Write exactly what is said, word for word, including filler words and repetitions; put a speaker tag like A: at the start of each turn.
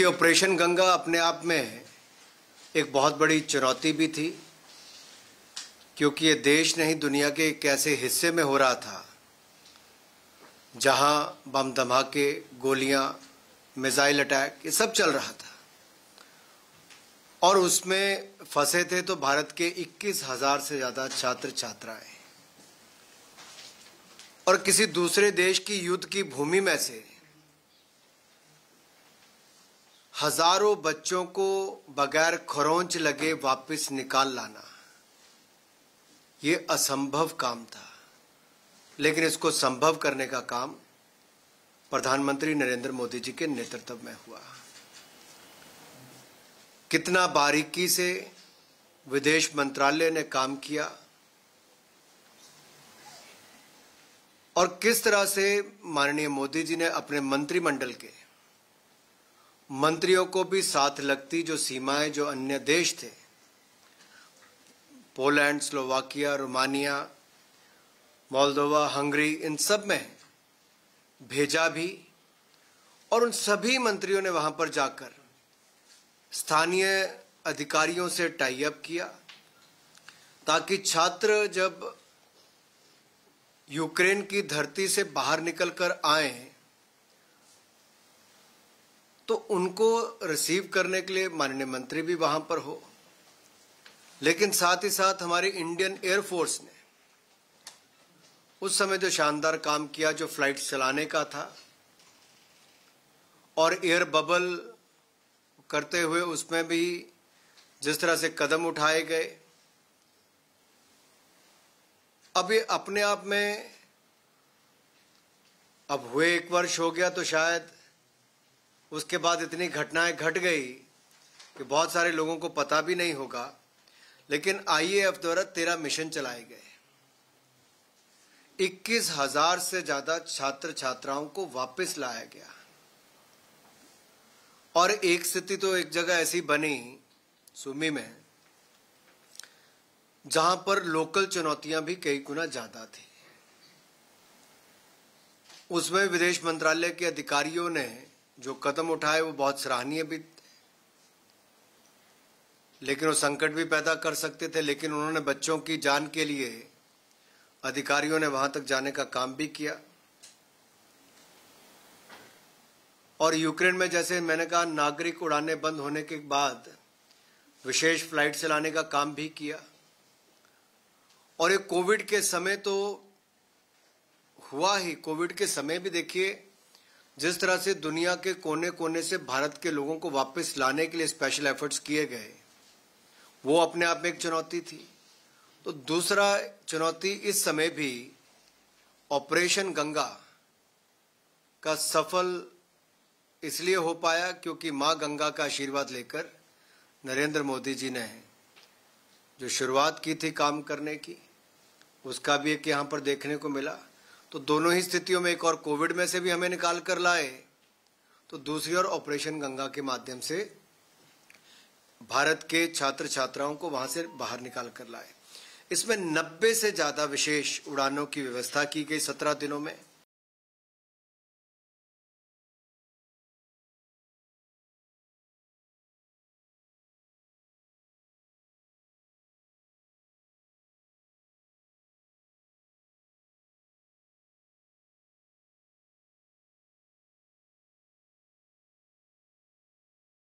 A: Operation Ganga अपने आप में एक बहुत बड़ी चुनौती भी थी, क्योंकि ये देश नहीं दुनिया के एक ऐसे हिस्से में हो रहा था जहां बम धमाके, गोलियां, मिसाइल अटैक ये सब चल रहा था और उसमें फंसे थे तो भारत के इक्कीस हजार से ज्यादा छात्र छात्राएं और किसी दूसरे देश की युद्ध की भूमि में से हजारों बच्चों को बगैर खरोंच लगे वापस निकाल लाना ये असंभव काम था, लेकिन इसको संभव करने का काम प्रधानमंत्री नरेंद्र मोदी जी के नेतृत्व में हुआ। कितना बारीकी से विदेश मंत्रालय ने काम किया और किस तरह से माननीय मोदी जी ने अपने मंत्रिमंडल के मंत्रियों को भी साथ लगती जो सीमाएं जो अन्य देश थे, Poland, Slovakia, Romania, Moldova, Hungary, इन सब में भेजा भी और उन सभी मंत्रियों ने वहां पर जाकर स्थानीय अधिकारियों से टाई अप किया ताकि छात्र जब यूक्रेन की धरती से बाहर निकलकर आए तो उनको रिसीव करने के लिए माननीय मंत्री भी वहां पर हो, लेकिन साथ ही साथ हमारी इंडियन एयरफोर्स ने उस समय जो शानदार काम किया, जो फ्लाइट चलाने का था और एयर बबल करते हुए उसमें भी जिस तरह से कदम उठाए गए, अब ये अपने आप में अब हुए एक वर्ष हो गया तो शायद उसके बाद इतनी घटनाएं घट गई कि बहुत सारे लोगों को पता भी नहीं होगा, लेकिन आई ए एफ द्वारा तेरह मिशन चलाए गए, इक्कीस हजार से ज्यादा छात्र छात्राओं को वापस लाया गया और एक स्थिति तो एक जगह ऐसी बनी सुमी में जहां पर लोकल चुनौतियां भी कई गुना ज्यादा थी। उसमें विदेश मंत्रालय के अधिकारियों ने जो कदम उठाए वो बहुत सराहनीय भी थे, लेकिन वो संकट भी पैदा कर सकते थे, लेकिन उन्होंने बच्चों की जान के लिए अधिकारियों ने वहां तक जाने का काम भी किया और यूक्रेन में जैसे मैंने कहा नागरिक उड़ानें बंद होने के बाद विशेष फ्लाइट चलाने का काम भी किया और ये कोविड के समय तो हुआ ही। कोविड के समय भी देखिए जिस तरह से दुनिया के कोने कोने से भारत के लोगों को वापस लाने के लिए स्पेशल एफर्ट्स किए गए, वो अपने आप में एक चुनौती थी। तो दूसरा चुनौती इस समय भी ऑपरेशन गंगा का सफल इसलिए हो पाया क्योंकि मां गंगा का आशीर्वाद लेकर नरेंद्र मोदी जी ने जो शुरुआत की थी काम करने की, उसका भी एक यहां पर देखने को मिला। तो दोनों ही स्थितियों में, एक और कोविड में से भी हमें निकाल कर लाए, तो दूसरी ओर ऑपरेशन गंगा के माध्यम से भारत के छात्र छात्राओं को वहां से बाहर निकाल कर लाए। इसमें नब्बे से ज्यादा विशेष उड़ानों की व्यवस्था की गई सत्रह दिनों में।